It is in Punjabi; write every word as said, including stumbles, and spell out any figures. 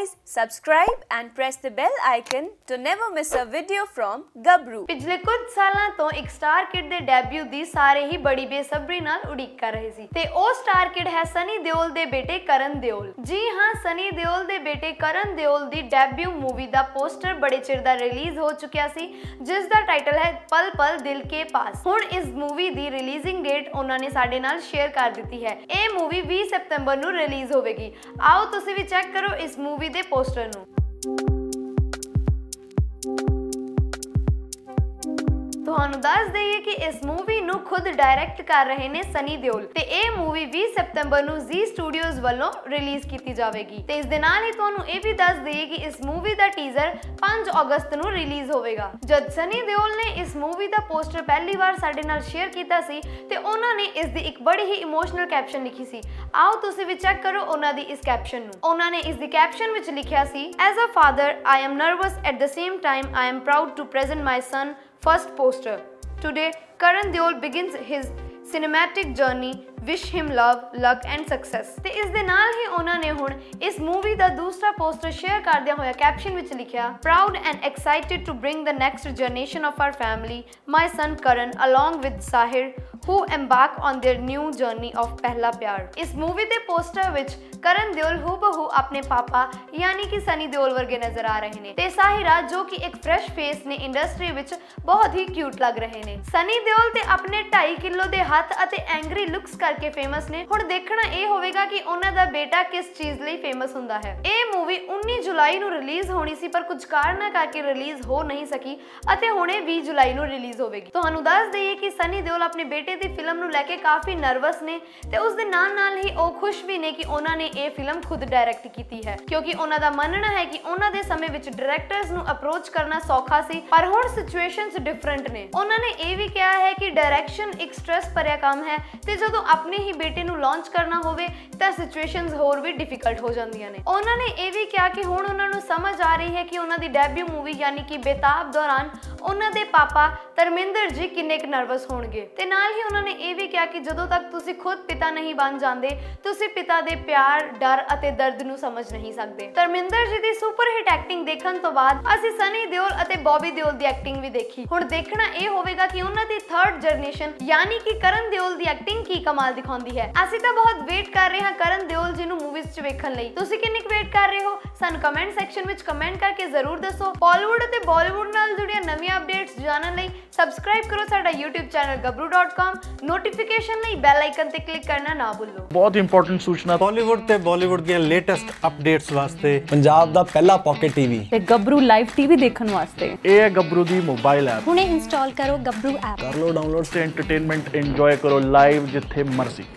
guys, subscribe and press the bell icon to never miss a video from Gabru। पिछले कुछ सालों तो एक स्टार किड दे डेब्यू दी सारे ही बड़ी बेसब्री नाल उड़ीक कर रहे सी ते ओ स्टार किड है सनी देओल दे बेटे करण देओल। जी हां, सनी देओल दे बेटे करण देओल दी डेब्यू मूवी दा पोस्टर बड़े चिर दा रिलीज हो चुकिया सी, जिस दा टाइटल है पल पल दिल के पास। हुण इस मूवी दी रिलीजिंग डेट उन्हां ने साडे नाल शेयर कर दित्ती है। ए मूवी बीस सितंबर नूं रिलीज होवेगी। आओ तुसीं भी चेक करो इस मूवी दे पोस्टर नूं। ਤੁਹਾਨੂੰ ਦੱਸ ਦਈਏ ਕਿ ਇਸ मूवी ਨੂੰ खुद डायरेक्ट कर रहे ने सनी देओल ਤੇ ਇਹ मूवी बीस सितंबर ਨੂੰ जी स्टूडियोज ਵੱਲੋਂ ਰਿਲੀਜ਼ ਕੀਤੀ ਜਾਵੇਗੀ। ਤੇ ਇਸ ਦੇ ਨਾਲ ਹੀ ਤੁਹਾਨੂੰ ਇਹ ਵੀ ਦੱਸ ਦਈਏ ਕਿ ਇਸ मूवी ਦਾ ਟੀਜ਼ਰ पाँच ਅਗਸਤ ਨੂੰ ਰਿਲੀਜ਼ ਹੋਵੇਗਾ। ਜਦ ਸਨੀ ਦੇਓਲ ਨੇ ਇਸ मूवी ਦਾ ਪੋਸਟਰ ਪਹਿਲੀ ਵਾਰ ਸਾਡੇ ਨਾਲ ਸ਼ੇਅਰ ਕੀਤਾ ਸੀ ਤੇ ਉਹਨਾਂ ਨੇ ਇਸ ਦੀ ਇੱਕ ਬੜੀ ਹੀ ਇਮੋਸ਼ਨਲ ਕੈਪਸ਼ਨ ਲਿਖੀ ਸੀ। ਆਓ ਤੁਸੀਂ ਵੀ ਚੈੱਕ ਕਰੋ ਉਹਨਾਂ ਦੀ ਇਸ ਕੈਪਸ਼ਨ ਨੂੰ। ਉਹਨਾਂ ਨੇ ਇਸ ਦੀ ਕੈਪਸ਼ਨ ਵਿੱਚ ਲਿਖਿਆ ਸੀ, as a father I am nervous at the same time I am proud to present my son first poster. Today, Karan Deol begins his cinematic journey. Wish him love, luck and success. ਤੇ ਇਸ ਦੇ ਨਾਲ ਹੀ ਉਹਨਾਂ ਨੇ ਹੁਣ ਇਸ मूवी ਦਾ ਦੂਸਰਾ ਪੋਸਟਰ ਸ਼ੇਅਰ ਕਰਦਿਆਂ ਹੋਇਆ ਕੈਪਸ਼ਨ ਵਿੱਚ ਲਿਖਿਆ, Proud and excited to bring the next generation of our family, my son Karan along with Sahir, who embark on their new journey of ਪਹਿਲਾ ਪਿਆਰ। ਇਸ मूवी ਦੇ ਪੋਸਟਰ ਵਿੱਚ ਕਰਨ ਦਿਓਲ ਹੂਬਹੂ ਆਪਣੇ ਪਾਪਾ ਯਾਨੀ ਕਿ ਸਨੀ ਦਿਓਲ ਵਰਗੇ ਨਜ਼ਰ ਆ ਰਹੇ ਨੇ ਤੇ ਸਾਹਿਰਾ ਜੋ ਕਿ ਇੱਕ ਫਰੈਸ਼ ਫੇਸ ਨੇ ਇੰਡਸਟਰੀ ਵਿੱਚ ਬਹੁਤ ਹੀ ਕਿਊਟ ਲੱਗ ਰਹੇ ਨੇ। ਸਨੀ ਦਿਓਲ ਤੇ ਆਪਣੇ ਢਾਈ ਕਿਲੋ ਦੇ ਹੱਥ ਅਤੇ ਐਂਗਰੀ ਲੁੱਕਸ ਕਰਕੇ ਫੇਮਸ ਨੇ। ਹੁਣ ਦੇਖਣਾ ਇਹ ਹੋਵੇਗਾ ਕਿ ਉਹਨਾਂ ਦਾ ਬੇਟਾ ਕਿਸ ਚੀਜ਼ ਲਈ ਫੇਮਸ ਹੁੰਦਾ ਹੈ। ਇਹ ਮੂਵੀ ਉੱਨੀ ਜੁਲਾਈ ਨੂੰ ਰਿਲੀਜ਼ ਹੋਣੀ ਸੀ ਪਰ ਕੁਝ ਕਾਰਨਾਂ ਕਰਕੇ ਰਿਲੀਜ਼ ਹੋ ਨਹੀਂ ਸਕੀ ਅਤੇ ਹੁਣੇ ਵੀਹ ਜੁਲਾਈ ਨੂੰ ਰਿਲੀਜ਼ ਹੋਵੇਗੀ। ਤੁਹਾਨੂੰ ਦੱਸ ਦਈਏ ਕਿ ਸਨੀ ਦਿਓਲ ਆਪਣੇ ਬੇਟੇ ਦੀ ਫਿਲਮ ਨੂੰ ਲੈ ਕੇ ਕਾਫੀ ਨਰਵਸ ਨੇ ਤੇ ਉਸ ਦੇ ਨਾਲ ਨਾਲ ਹੀ ਉਹ ਖੁਸ਼ ਵੀ ਨੇ ਕਿ ਉਹਨਾਂ ਨੇ ਇਹ ਫਿਲਮ ਖੁਦ ਡਾਇਰੈਕਟ ਕੀਤੀ ਹੈ, ਕਿਉਂਕਿ ਉਹਨਾਂ ਦਾ ਮੰਨਣਾ ਹੈ ਕਿ ਉਹਨਾਂ ਦੇ ਸਮੇਂ ਵਿੱਚ ਡਾਇਰੈਕਟਰਸ ਨੂੰ ਅਪਰੋਚ ਕਰਨਾ ਸੌਖਾ ਸੀ ਪਰ ਹੁਣ ਸਿਚੁਏਸ਼ਨਸ ਡਿਫਰੈਂਟ ਨੇ। ਉਹਨਾਂ ਨੇ ਇਹ ਵੀ ਕਿਹਾ ਹੈ ਕਿ ਡਾਇਰੈਕਸ਼ਨ ਇੱਕ ਸਟ੍ਰੈਸ ਭਰਿਆ ਕੰਮ ਹੈ ਤੇ ਜਦੋਂ ਆਪਣੇ ਹੀ ਬੇਟੇ ਨੂੰ ਲਾਂਚ ਕਰਨਾ ਹੋਵੇ ਤਾਂ ਸਿਚੁਏਸ਼ਨਸ ਹੋਰ ਵੀ ਡਿਫਿਕਲਟ ਹੋ ਜਾਂਦੀਆਂ ਨੇ। ਉਹਨਾਂ ਨੇ ਇਹ ਵੀ ਕਿਹਾ ਕਿ ਹੁਣ ਉਹਨਾਂ ਨੂੰ ਸਮਝ ਆ ਰਹੀ ਹੈ ਕਿ ਉਹਨਾਂ ਦੀ ਡੈਬਿਊ ਮੂਵੀ ਯਾਨੀ ਕਿ ਬੇਤਾਬ ਦੌਰਾਨ ਉਹਨਾਂ ਦੇ ਪਾਪਾ ਧਰਮਿੰਦਰ ਜੀ ਕਿੰਨੇ ਕੁ ਨਰਵਸ ਹੋਣਗੇ ਤੇ ਨਾਲ ਹੀ ਉਹਨਾਂ ਨੇ ਇਹ ਵੀ ਕਿਹਾ ਕਿ ਜਦੋਂ ਤੱਕ ਤੁਸੀਂ ਖੁਦ ਪਿਤਾ ਨਹੀਂ ਬਣ ਜਾਂਦੇ ਤੁਸੀਂ ਪਿਤਾ ਦੇ ਪਿਆਰ, ਡਰ ਅਤੇ ਦਰਦ ਨੂੰ ਸਮਝ ਨਹੀਂ ਸਕਦੇ। ਧਰਮਿੰਦਰ ਜੀ ਦੀ ਸੁਪਰ ਹਿੱਟ ਐਕਟਿੰਗ ਦੇਖਣ ਤੋਂ ਬਾਅਦ ਅਸੀਂ ਸਨੀ ਦਿਓਲ ਅਤੇ ਬੌਬੀ ਦਿਓਲ ਦੀ ਐਕਟਿੰਗ ਵੀ ਦੇਖੀ। ਹੁਣ ਦੇਖਣਾ ਇਹ ਹੋਵੇਗਾ ਕਿ ਉਹਨਾਂ ਦੀ ਥਰਡ ਜਨਰੇਸ਼ਨ ਯਾਨੀ ਕਿ ਕਰਨ ਦਿਓਲ ਦੀ ਐਕਟਿੰਗ ਕੀ ਕਮਾਲ ਦਿਖਾਉਂਦੀ ਹੈ। ਅਸੀਂ ਤਾਂ ਬਹੁਤ ਵੇਟ ਕਰ ਰਹੇ ਹਾਂ ਕਰਨ ਦਿਓਲ ਜੀ ਨੂੰ ਮੂਵੀਜ਼ 'ਚ ਵੇਖਣ ਲਈ। ਤੁਸੀਂ ਕਿੰਨੀ ਕੁ ਵੇਟ ਕਰ ਰਹੇ ਹੋ ਸਾਨੂੰ ਕਮੈਂਟ ਸੈਕਸ਼ਨ ਵਿੱਚ ਕਮੈਂਟ ਕਰਕੇ ਜ਼ਰੂਰ ਦੱਸੋ। ਬਾਲੀਵੁੱਡ ਅਤੇ ਬਾਲੀਵੁੱਡ ਨਾਲ ਜੁੜੀਆਂ ਨਵੀਆਂ ਅਪਡੇਟਸ ਜਾਣਨ ਲਈ ਸਬਸਕ੍ਰਾਈਬ ਕਰੋ ਸਾਡਾ YouTube channel Gabru dot com. Notification ਲਈ ਬੈਲ ਆਈਕਨ ਤੇ ਕਲਿੱਕ ਕਰਨਾ ਨਾ ਭੁੱਲੋ। ਬਹੁਤ ਇੰਪੋਰਟੈਂਟ ਸੂਚਨਾ ਬਾਲੀਵੁੱਡ ਤੇ ਬਾਲੀਵੁੱਡ ਦੀਆਂ ਲੇਟੈਸਟ ਅਪਡੇਟਸ ਵਾਸਤੇ ਪੰਜਾਬ ਦਾ ਪਹਿਲਾ ਪੌਕਟ ਟੀਵੀ ਤੇ ਗਬਰੂ ਲਾਈਵ ਟੀਵੀ ਦੇਖਣ ਵਾਸਤੇ ਇਹ ਹੈ ਗਬਰੂ ਦੀ ਮੋਬਾਈਲ ਐਪ। ਹੁਣੇ ਇੰਸਟਾਲ ਕਰੋ ਗਬਰੂ ਐਪ। ਕਰ ਲਓ ਡਾਊਨਲੋਡ ਤੇ ਐਂਟਰਟੇਨਮੈਂਟ ਇੰਜੋਏ ਕਰੋ ਲਾਈਵ ਜਿੱਥੇ ਮਰਜ਼ੀ।